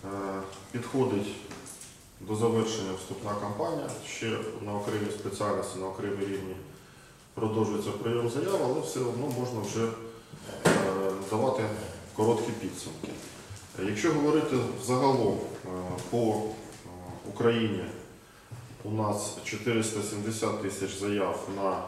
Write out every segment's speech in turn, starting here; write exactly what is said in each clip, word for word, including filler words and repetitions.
підходить до завершення вступна кампанія, ще на окремій спеціальності, на окремій рівні продовжується прийом заяв, але все одно можна вже давати короткі підсумки. Якщо говорити загалом по Україні, у нас чотириста сімдесят тисяч заяв на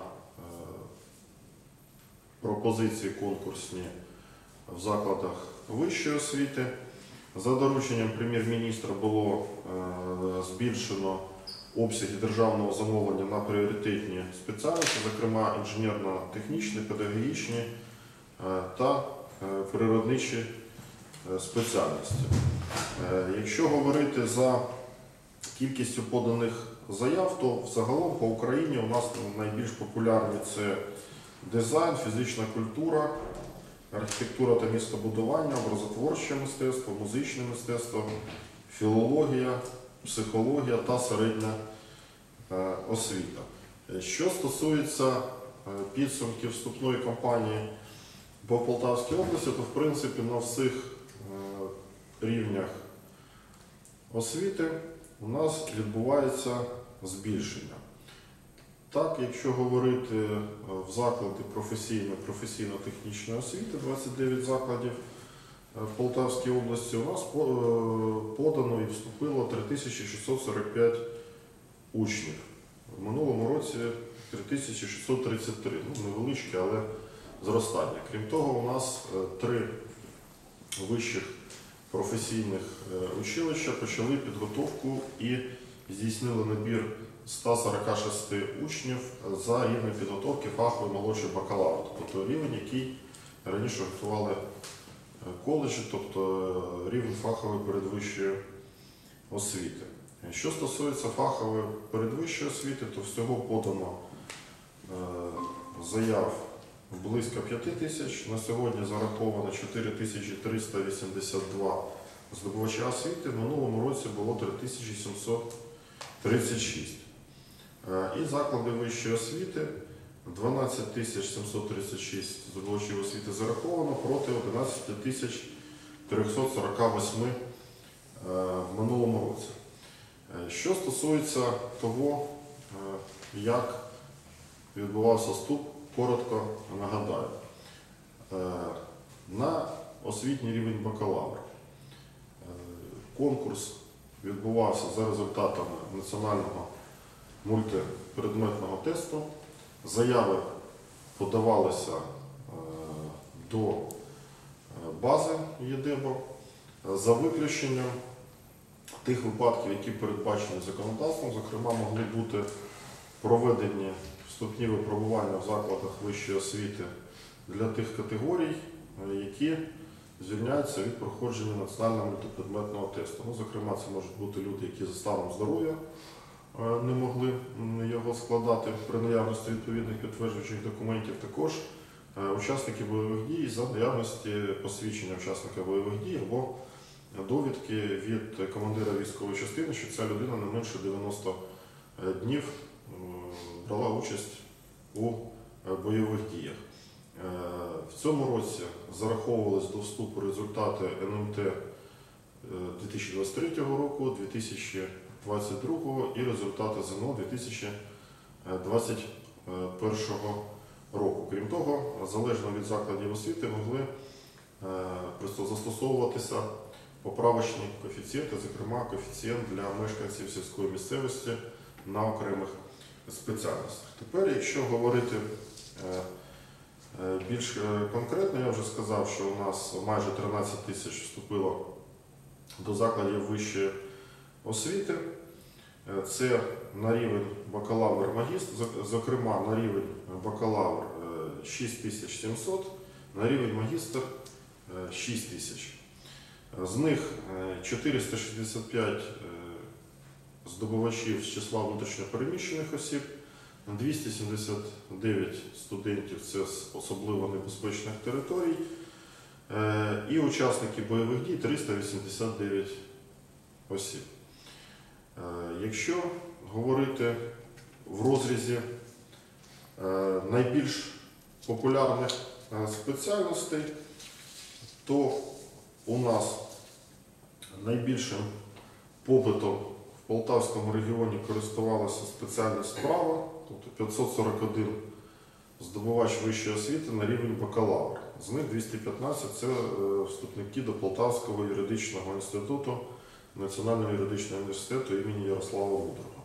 пропозиції конкурсні в закладах вищої освіти. За дорученням прем'єр-міністра було збільшено обсяги державного замовлення на пріоритетні спеціальності, зокрема інженерно-технічні, педагогічні та природничі спеціальності. Якщо говорити за кількістю поданих заяв, то взагалом по Україні у нас найбільш популярні це дизайн, фізична культура, архітектура та містобудування, образотворче мистецтво, музичне мистецтво, філологія, психологія та середня освіта. Що стосується підсумків вступної кампанії по Полтавській області, то в принципі на всіх рівнях освіти у нас відбувається збільшення. Так, якщо говорити в заклади професійної, професійно-технічної освіти, двадцять дев'ять закладів в Полтавській області, у нас подано і вступило три тисячі шістсот сорок п'ять учнів. В минулому році три тисячі шістсот тридцять три, ну, невеличке, але зростання. Крім того, у нас три вищих професійних училища почали підготовку і здійснили набір ста сорока шести учнів за рівнем підготовки фаховий молодший бакалавр, тобто рівень, який раніше готували коледжі, тобто рівень фахової передвищої освіти. Що стосується фахової передвищої освіти, то всього подано заяв близько п'яти тисяч, на сьогодні зараховано чотири тисячі триста вісімдесят два здобувача освіти, в минулому році було три тисячі сімсот тридцять шість. І заклади вищої освіти дванадцять тисяч сімсот тридцять шість здобувачів освіти зараховано проти одинадцять тисяч триста сорок вісім в минулому році. Що стосується того, як відбувався вступ, коротко нагадаю. На освітній рівень бакалавра конкурс відбувався за результатами національного мультипредметного тесту. Заяви подавалися до бази ЄДЕБО за виключенням тих випадків, які передбачені законодавством. Зокрема, могли бути проведені вступні випробування в закладах вищої освіти для тих категорій, які звільняються від проходження національного мультипредметного тесту. Ну, зокрема, це можуть бути люди, які за станом здоров'я не могли його складати при наявності відповідних підтверджуючих документів. Також учасники бойових дій за наявності посвідчення учасника бойових дій або довідки від командира військової частини, що ця людина не менше дев'яноста днів брала участь у бойових діях. В цьому році зараховувались до вступу результати ен ем те дві тисячі двадцять третього року, дві тисячі двадцять другого і результати зе ен о дві тисячі двадцять першого року. Крім того, залежно від закладів освіти могли застосовуватися поправочні коефіцієнти, зокрема коефіцієнт для мешканців сільської місцевості на окремих спеціальностях. Тепер, якщо говорити більш конкретно, я вже сказав, що у нас майже тринадцять тисяч вступило до закладів вищої освіти. Це на рівень бакалавр-магістр, зокрема на рівень бакалавр шість тисяч сімсот, на рівень магістр шість тисяч. З них чотириста шістдесят п'ять здобувачів з числа внутрішньопереміщених осіб, двісті сімдесят дев'ять студентів це з особливо небезпечних територій і учасники бойових дій триста вісімдесят дев'ять осіб. Якщо говорити в розрізі найбільш популярних спеціальностей, то у нас найбільшим попитом в Полтавському регіоні користувалася спеціальність права, тобто п'ятсот сорок один здобувач вищої освіти на рівень бакалавр. З них двісті п'ятнадцять – це е, вступники до Полтавського юридичного інституту Національного юридичного університету імені Ярослава Мудрого.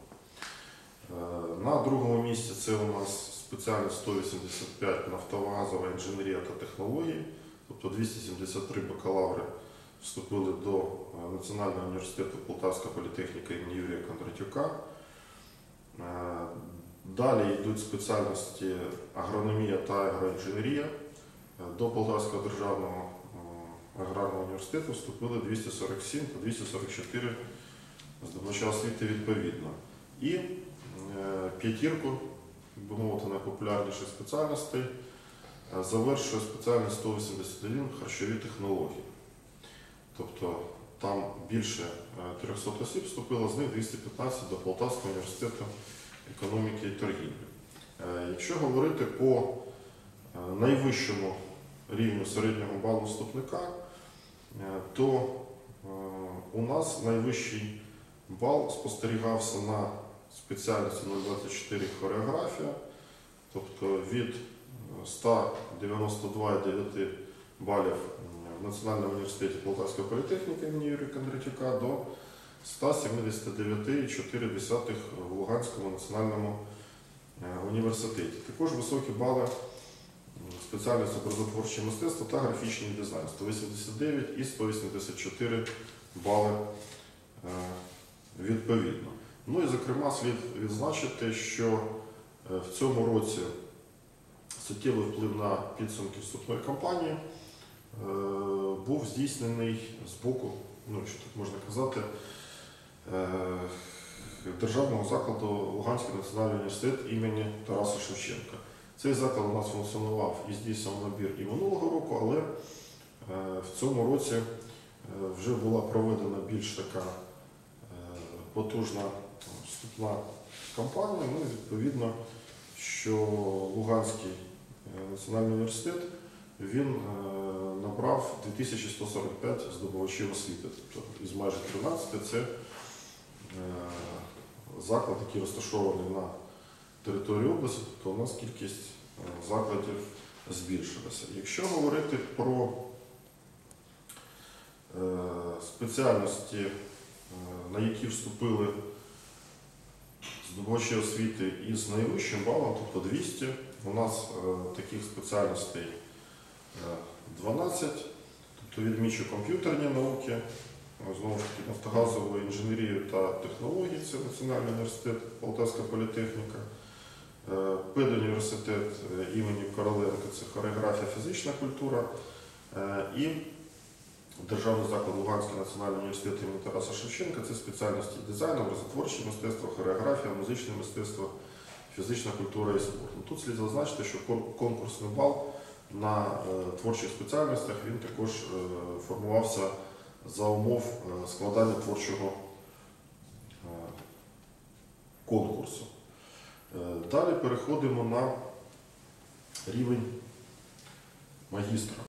Е, На другому місці це у нас спеціальність сто вісімдесят п'ять нафтово-газова інженерія та технології, тобто двісті сімдесят три бакалаври вступили до е, Національного університету Полтавська політехніка імені Юрія Кондратюка. Е, Далі йдуть спеціальності агрономія та агроінженерія. До Полтавського державного аграрного університету вступили двісті сорок сім та двісті сорок чотири здобувача освіти відповідно. І е, п'ятірку, би мовити, найпопулярніших спеціальностей е, завершує спеціальність сто вісімдесят один харчові технології. Тобто там більше е, триста осіб вступило, з них двісті п'ятнадцять до Полтавського університету економіки і торгівлі. Е, Якщо говорити по е, найвищому рівню середнього балу вступника, е, то е, у нас найвищий бал спостерігався на спеціальності нуль двадцять чотири хореографія, тобто від ста дев'яноста двох цілих дев'ять десятих балів в Національному університеті Полтавської політехніки імені Юрія Кондратюка до ста сімдесят дев'ять цілих чотири десятих в Луганському національному університеті. Також високі бали спеціальності образотворче мистецтво та графічний дизайн – сто вісімдесят дев'ять і сто вісімдесят чотири бали відповідно. Ну і, зокрема, слід відзначити, що в цьому році суттєвий вплив на підсумки вступної кампанії був здійснений з боку, ну, що тут можна казати, державного закладу Луганський національний університет імені Тараса Шевченка. Цей заклад у нас функціонував і здійснював набір і минулого року, але в цьому році вже була проведена більш така потужна вступна кампанія. Ну, відповідно, що Луганський національний університет він набрав дві тисячі сто сорок п'ять здобувачів освіти. Тобто із майже тринадцяти це заклад, який розташований на території області, то у нас кількість закладів збільшилася. Якщо говорити про спеціальності, на які вступили здобувачі освіти із найвищим балом, тобто двісті, у нас таких спеціальностей дванадцять, тобто відмічу комп'ютерні науки, знову ж таки нафтогазову інженерію та технології, це Національний університет Полтавська політехніка, педуніверситет імені Короленка, це хореографія, фізична культура, і Державний заклад Луганський національний університет імені Тараса Шевченка, це спеціальності дизайну, образотворче мистецтво, хореографія, музичне мистецтво, фізична культура і спорт. Тут слід зазначити, що конкурсний бал на творчих спеціальностях він також формувався за умов складання творчого конкурсу. Далі переходимо на рівень магістра.